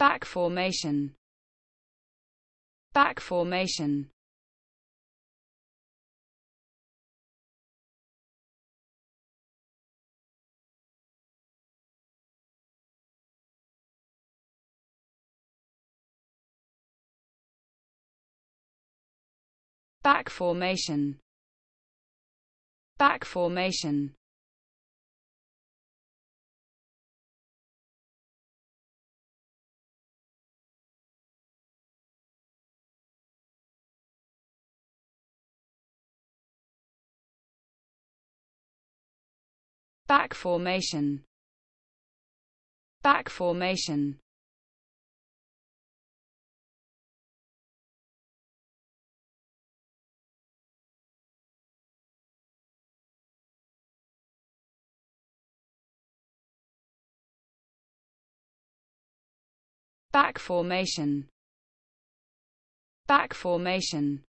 back formation, back formation, back formation, back formation, back formation, back formation, back formation, back formation,